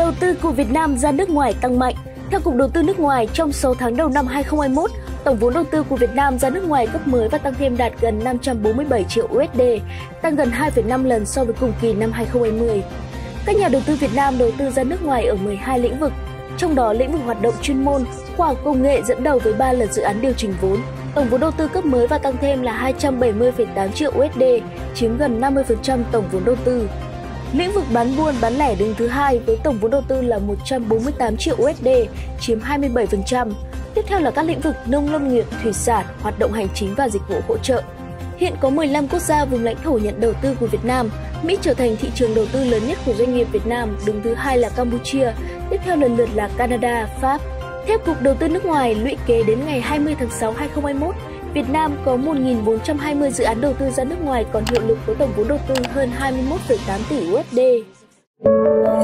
Đầu tư của Việt Nam ra nước ngoài tăng mạnh. Theo Cục Đầu tư nước ngoài, trong 6 tháng đầu năm 2021, tổng vốn đầu tư của Việt Nam ra nước ngoài cấp mới và tăng thêm đạt gần 547 triệu USD, tăng gần 2,5 lần so với cùng kỳ năm 2020. Các nhà đầu tư Việt Nam đầu tư ra nước ngoài ở 12 lĩnh vực, trong đó lĩnh vực hoạt động chuyên môn, khoa học công nghệ dẫn đầu với 3 lần dự án điều chỉnh vốn. Tổng vốn đầu tư cấp mới và tăng thêm là 270,8 triệu USD, chiếm gần 50% tổng vốn đầu tư. Lĩnh vực bán buôn bán lẻ đứng thứ hai với tổng vốn đầu tư là 148 triệu USD, chiếm 27%. Tiếp theo là các lĩnh vực nông lâm nghiệp, thủy sản, hoạt động hành chính và dịch vụ hỗ trợ. Hiện có 15 quốc gia vùng lãnh thổ nhận đầu tư của Việt Nam. Mỹ trở thành thị trường đầu tư lớn nhất của doanh nghiệp Việt Nam, đứng thứ hai là Campuchia, tiếp theo lần lượt là Canada, Pháp. Theo Cục Đầu tư nước ngoài, lũy kế đến ngày 20 tháng 6 2021, Việt Nam có 1.420 dự án đầu tư ra nước ngoài còn hiệu lực với tổng vốn đầu tư hơn 21,8 tỷ USD.